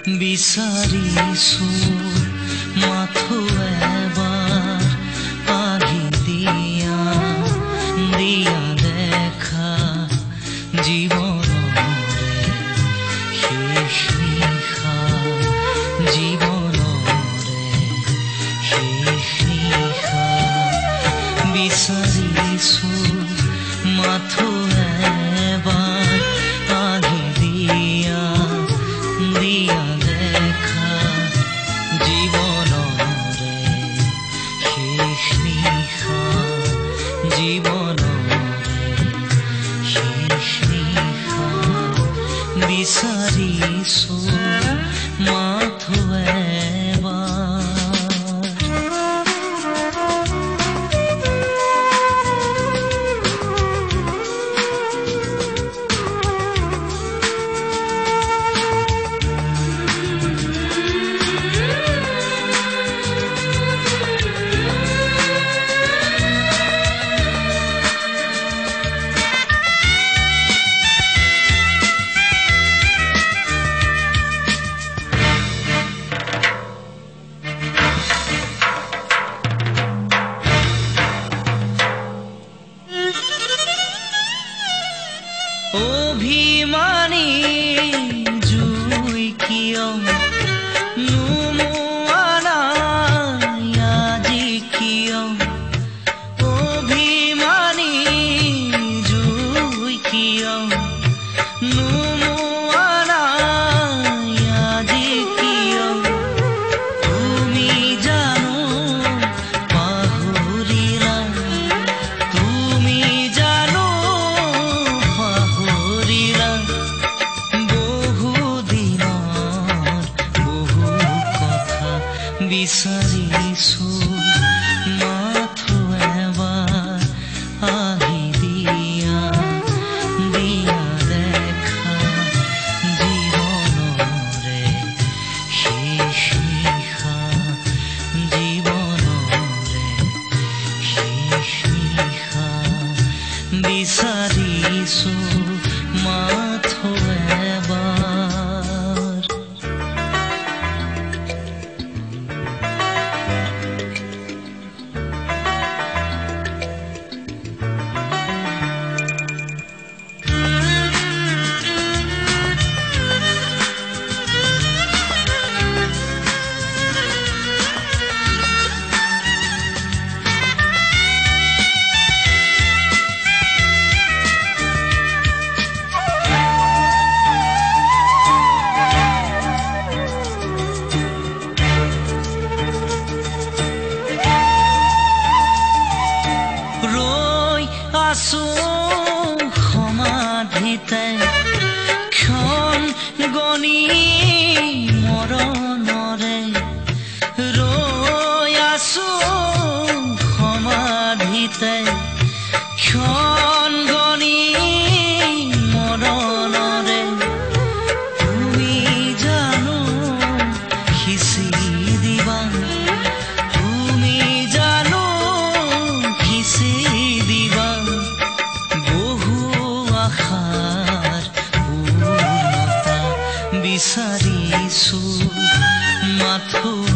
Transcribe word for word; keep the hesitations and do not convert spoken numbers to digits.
বিচাৰিছো মাথো এবাৰ আহি দিয়া দিয়া দেখা জীৱনৰে শেষ নিশা জীৱনৰে শেষ নিশা বিচাৰিছো মাথো এবাৰ আহি দিয়া দিয়া দেখা জীৱনৰে শেষ নিশা জীৱনৰে শেষ নিশা বিচাৰিছো মাথো এবাৰ অভিমানী জুই কিয় নুমুৱালা আজি কিয় অভিমানী জুই কিয় নুমুৱালা আজি কিয় তুমি জানো পাহৰিলা তুমি জানো বিচাৰিছো মাথো এবাৰ আহি দিয়া দিয়া দেখা জীৱনৰে শেষ নিশা জীৱনৰে শেষ নিশা বিচাৰিছো মাথো এবাৰ আছো সমাধিতে ক্ষণ গণি মৰণৰে ৰৈ আছো সমাধিতে ক্ষণ গণি মৰণৰে তুমি জানো সিঁচি দিবা তুমি জানো সিঁচি দিবা আশাৰ পূৰ্ণতা বিচাৰিছো মাথো